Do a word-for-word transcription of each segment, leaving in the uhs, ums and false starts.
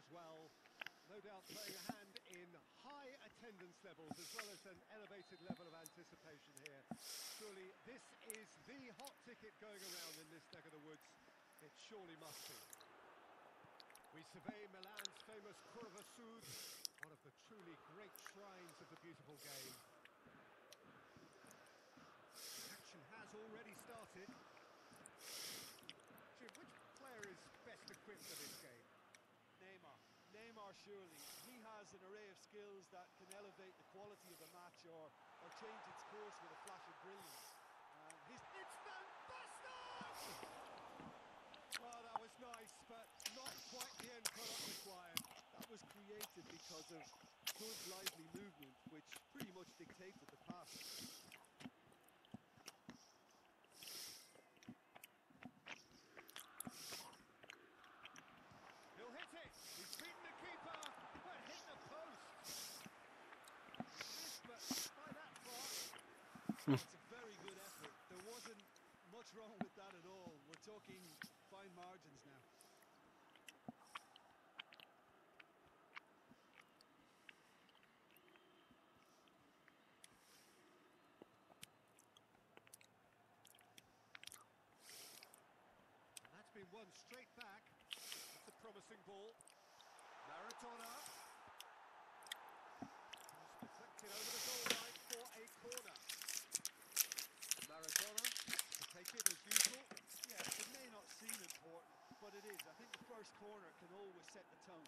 as well. No doubt playing a hand in high attendance levels as well as an elevated level of anticipation here. Surely this is the hot ticket going around in this neck of the woods. It surely must be. We survey Milan's famous Curva Sud, one of the truly great shrines of the beautiful game. Action has already started. Jim, which player is best equipped for this game? Neymar. Neymar, surely. He has an array of skills that can elevate the quality of a match or, or change its course with a flash of brilliance. Uh, his, it's Van Basten! Well, that was nice, but not quite the end product required. That was created because of good, lively movement, which pretty much dictated the pass. He'll hit it. He's beaten the keeper, but hit the post. Missed, but by that far. It's a very good effort. There wasn't much wrong with that at all. We're talking fine margins now. And that's been won straight back. It's a promising ball. Maradona. He's deflected over the goal line for a corner. Maradona to take it as usual. Yeah, it may not seem important, but it is. I think the first corner can always set the tone.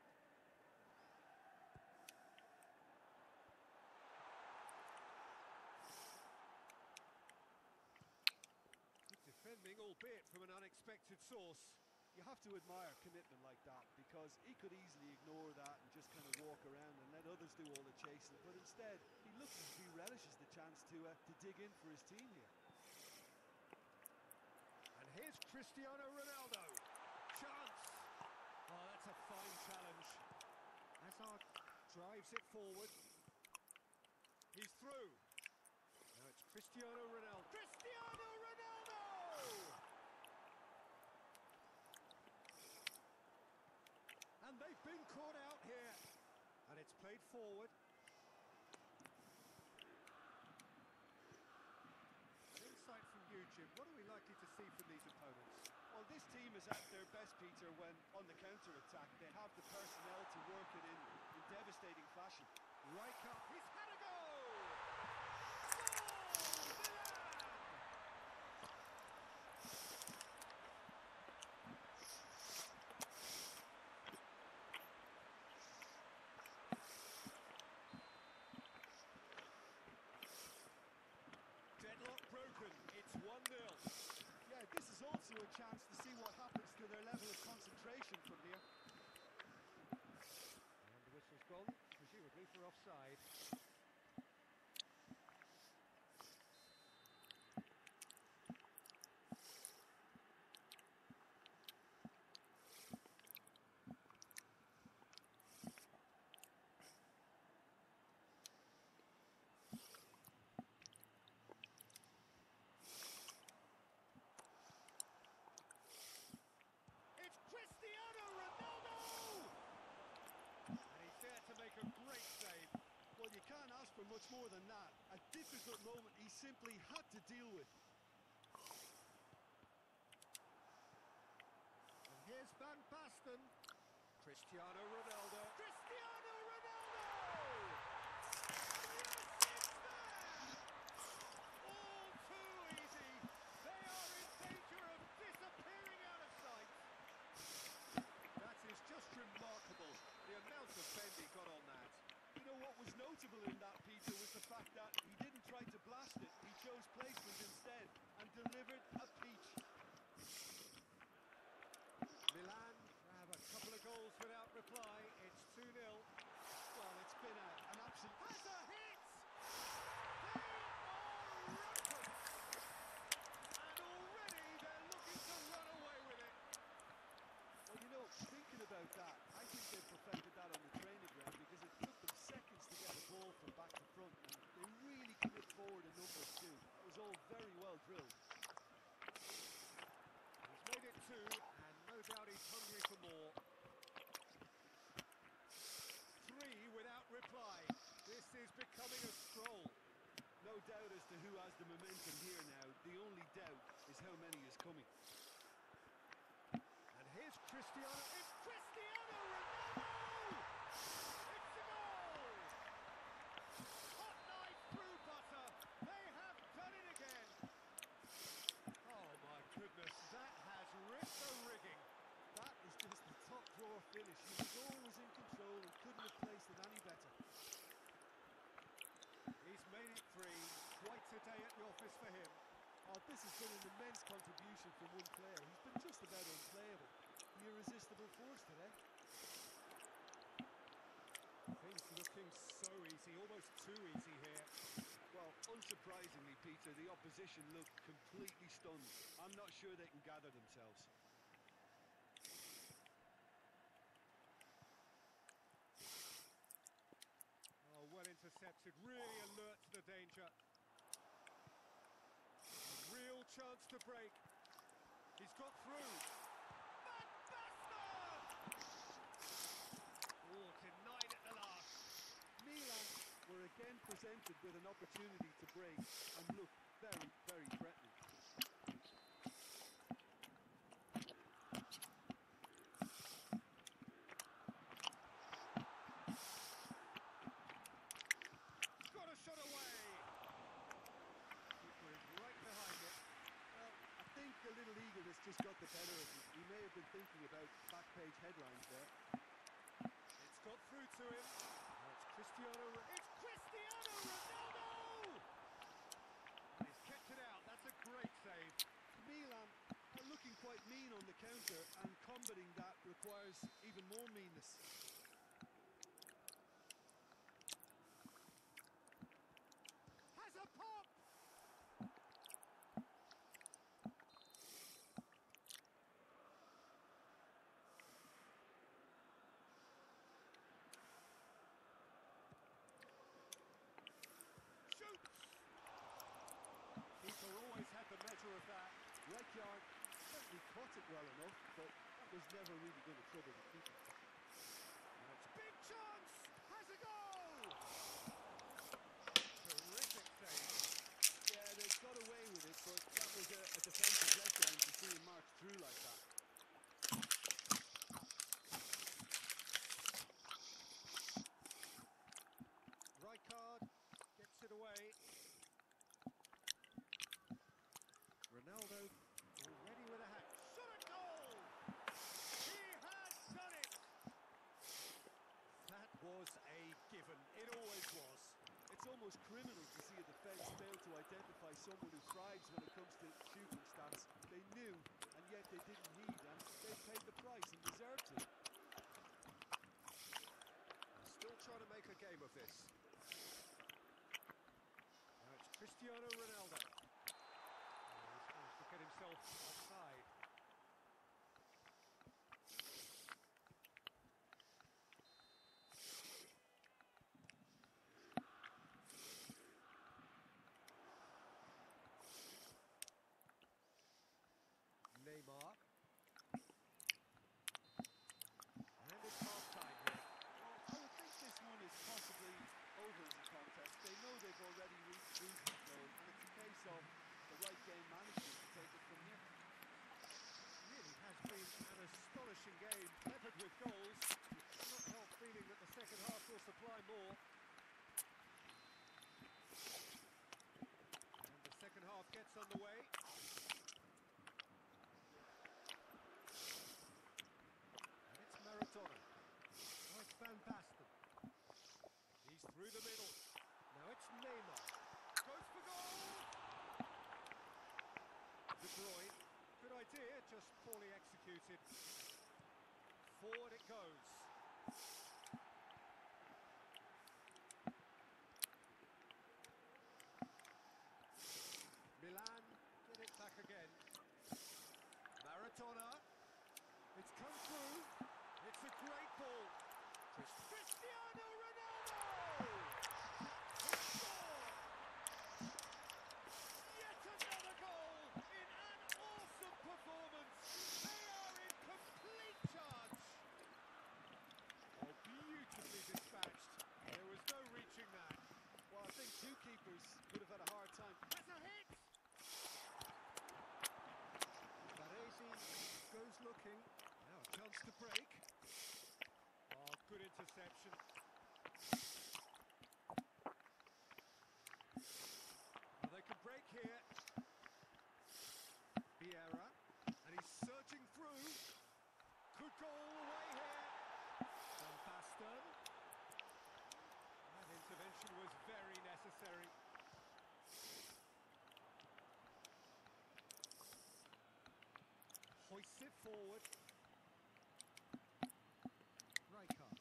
Good defending, albeit from an unexpected source. You have to admire commitment like that, because he could easily ignore that and just kind of walk around and let others do all the chasing. But instead, he looks as if he relishes the chance to uh, to dig in for his team here. And here's Cristiano Ronaldo. Chance. Oh, that's a fine challenge. Hazard drives it forward. He's through. Now it's Cristiano Ronaldo. Cristiano Ronaldo! And they've been caught out here. And it's played forward. Insight from you, Jim. What are we likely to see from these opponents? Well, this team is at their best, Peter, when on the counter-attack. They have the personnel to work it in, in devastating fashion. Right up. He's had a go! Deadlock broken, it's one nil. Yeah, this is also a chance to see what happens to their level of concentration from here. And the whistle's gone, presumably for offside. Cristiano Ronaldo! And he's there to make a great save. Well, you can't ask for much more than that. A difficult moment he simply had to deal with. And here's Van Basten. Cristiano Ronaldo. Cristiano Ronaldo! Just remarkable, the amount of bend he got on that. You know what was notable in that, Peter, was the fact that he didn't try to blast it. He chose placement instead and delivered a peach. Milan have a couple of goals without reply. It's momentum here now. The only doubt is how many is coming. And here's Cristiano. It's Cristiano Ronaldo! It's a goal! Hot knife through butter. They have done it again. Oh my goodness, that has ripped the rigging. That is just the top drawer finish. He was always in control and couldn't have placed it any better. He's made it three. Quite a day at the office for him. Oh, this has been an immense contribution from one player. He's been just about unplayable. The irresistible force today. Things looking so easy, almost too easy here. Well, unsurprisingly, Peter, the opposition looked completely stunned. I'm not sure they can gather themselves. Oh, well intercepted, really alert to the danger. Real chance to break. He's got through. Van Basten! Oh, denied at the last. Milan were again presented with an opportunity to break and look very, very threatening. Got a shot away. Keeper is right behind it. Well, I think a little eagerness just got the better of him. He may have been thinking about back page headlines there. It's got through to him. Now it's Cristiano. It's Cristiano Ronaldo! And he's kept it out. That's a great save. Milan are looking quite mean on the counter, and combating that requires even more meanness. Has a pop! Shoots! Keeper always had the measure of that. Rijkaard certainly caught it well enough, but that was never really going to trouble the keeper. Now it's big chance! Has a goal! Terrific save. Yeah, they got away with it, but that was a, a defensive letdown to see him march through like that. Rijkaard gets it away. Ronaldo already with a hat. Shot at goal! He has done it! That was a given. It always was. It's almost criminal to see a defence fail to identify someone who thrives when it comes to shooting stats. They knew, and yet they didn't heed, and they paid the price and deserved to. Still trying to make a game of this. Now it's Cristiano Ronaldo. Oh, he's managed to get himself offside. Neymar. And it's half time here. Well, I would think this one is possibly over as a contest. They know they've already reached cruise control, and it's a case of the right game management to take it from here. Really has been an astonishing game, peppered with goals. You cannot help feeling that the second half will supply more. And the second half gets underway. And it's Maradona. Now it's Van Basten. He's through the middle. Now it's Neymar. Goes for goal! De Bruyne. Good idea, just poorly executed. Forward it goes. Milan get it back again. Maradona. It's come through. It's a great ball. Cristiano Ronaldo! He scored! Yet another goal in an awesome performance. They are in complete charge. Oh, interception. Well, they can break here. Vieira, and he's searching through. Could go all the way here. Van Basten. That intervention was very necessary. Hoists it forward. Rijkaard.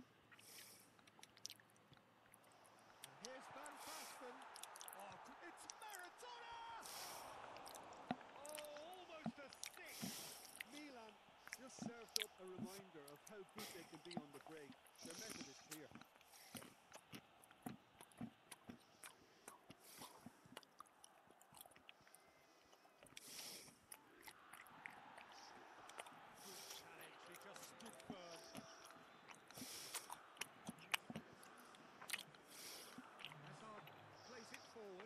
And here's Van Basten. Oh, it's Maradona! Oh, almost a six. Milan just served up a reminder of how good they can be on the break. Their method is clear. Good challenge, he just stood firm. Hazard plays it forward.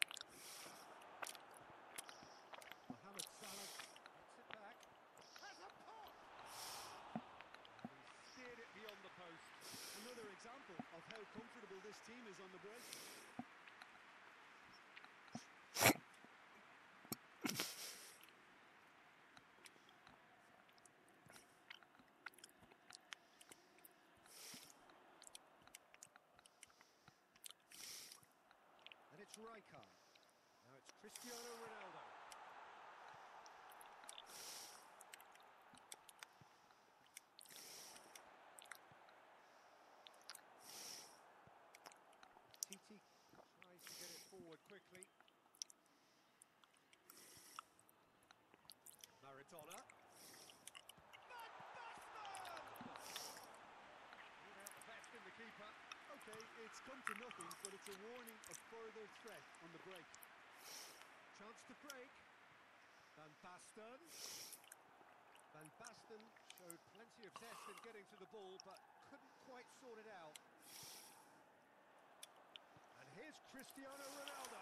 Mohamed Salah gets it back. Has a pop! He steered it beyond the post. Another example of how comfortable this team is on the break. And it's Rijkaard. Now it's Cristiano Ronaldo. Titi tries to get it forward quickly. Maradona. Van Basten! Without the best in the keeper. Okay, it's come to nothing, but it's a warning of further threat on the break. Chance to break. Van Basten. Van Basten showed plenty of zest in getting to the ball, but couldn't quite sort it out. And here's Cristiano Ronaldo.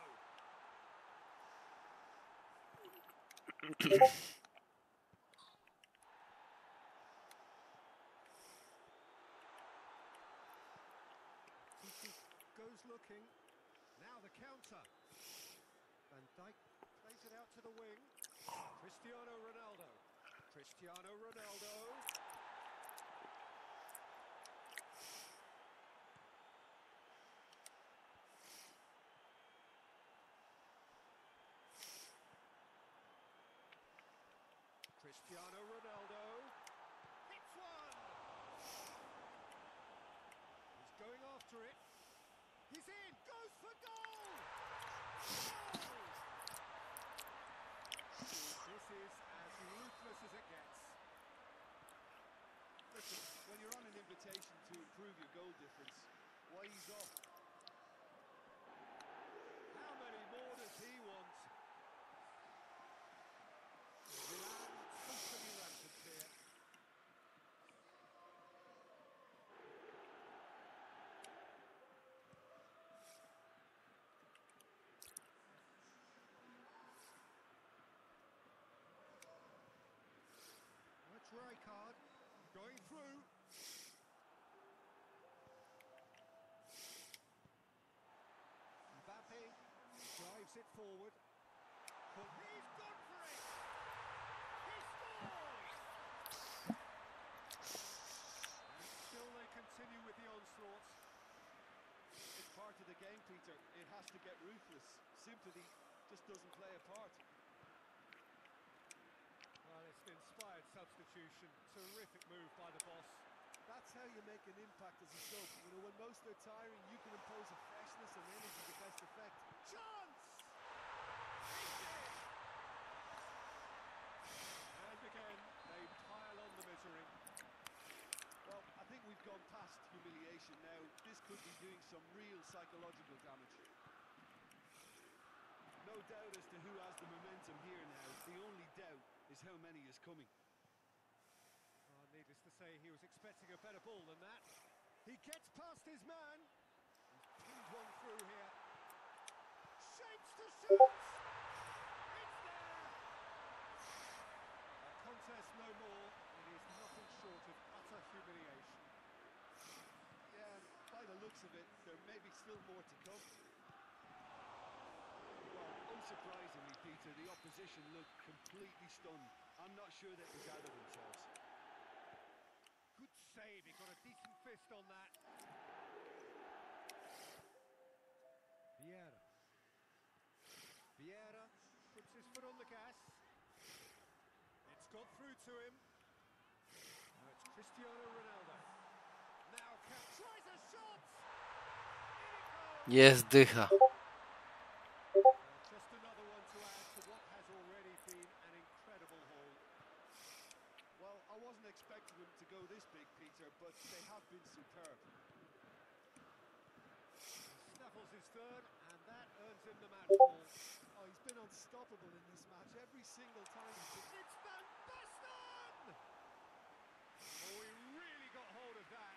Titi goes looking. Now the counter. Van Dijk plays it out to the wing. Cristiano Ronaldo. Cristiano Ronaldo. Cristiano Ronaldo. Hits one. He's going after it. He's in. Goes for goal. Goal! This is as ruthless as it gets. Listen, when you're on an invitation to improve your goal difference, why ease off? How many more does he want? Milan totally rampant here. That's Rijkaard going through. Mbappe drives it forward. But he's gone for it! He scores! And still they continue with the onslaught. It's part of the game, Peter. It has to get ruthless. Sympathy just doesn't play a part. Well, it's an inspired substitution. Terrific move by the boss. That's how you make an impact as a sub. You know, when most are tiring, you can impose a freshness and energy to best effect. Chance! And again, they pile on the misery. Well, I think we've gone past humiliation now. This could be doing some real psychological damage. No doubt as to who has the momentum here now. The only doubt is how many is coming. Oh, needless to say, he was expecting a better ball than that. He gets past his man. He's pinned one through here. Shapes to shoot! It's there! A contest no more. It is nothing short of utter humiliation. Yeah, looks of it, there may be still more to come. Well, unsurprisingly, Peter, the opposition looked completely stunned. I'm not sure they could gather themselves. Good save, he got a decent fist on that. Vieira. Vieira puts his foot on the gas. It's got through to him. Now it's Cristiano Ronaldo. Now Cap tries a shot. In it goes. Jest dycha. Just another one to add to what has already been an incredible haul. Well, I wasn't expecting them to go this big, Peter, but they have been superb. Snaffles his third, and that earns him the match ball. Oh, he's been unstoppable in this match every single time he's been... It's Van Basten! Oh, he really got hold of that.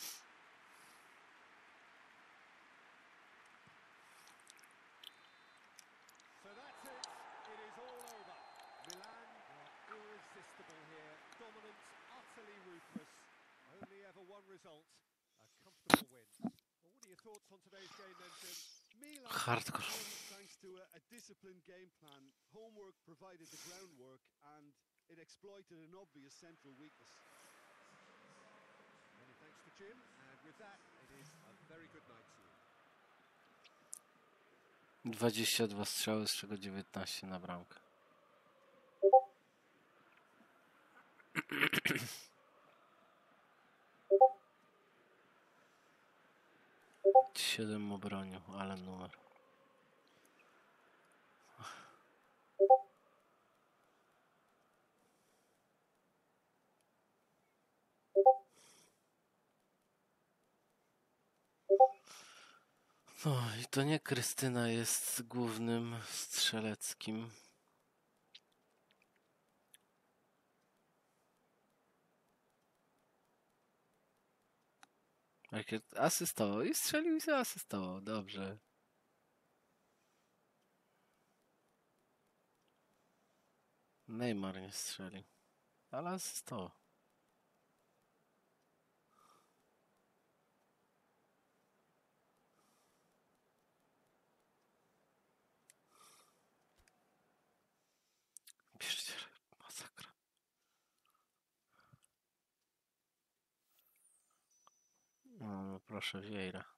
So that's it. It is all over. Milan are irresistible here. Dominant, utterly ruthless. Only ever one result. A comfortable win. Well, what are your thoughts on today's game then, Tim? Milan Hardcore. won thanks to a, a disciplined game plan. Homework provided the groundwork, and it exploited an obvious central weakness. Many thanks to Jim, and with that, it is a very good night to you. dwadzieścia dwa strzały, z czego dziewiętnaście na bramkę. siedem obronił, ale numer. No i to nie Krystyna jest głównym strzeleckim. Rakiet asystował i strzelił i zaasystował. Dobrze. Neymar nie strzelił, ale asystował. Pierdziele, masakra. No, no proszę, Vieira.